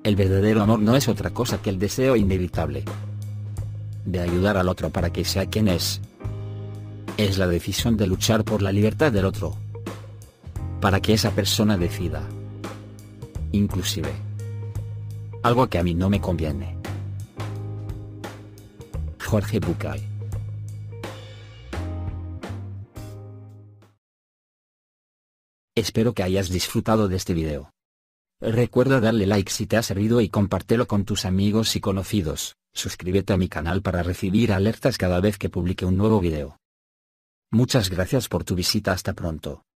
El verdadero amor no es otra cosa que el deseo inevitable de ayudar al otro para que sea quien es. Es la decisión de luchar por la libertad del otro, para que esa persona decida. Inclusive algo que a mí no me conviene. Jorge Bucay. Espero que hayas disfrutado de este video. Recuerda darle like si te ha servido y compártelo con tus amigos y conocidos. Suscríbete a mi canal para recibir alertas cada vez que publique un nuevo video. Muchas gracias por tu visita, hasta pronto.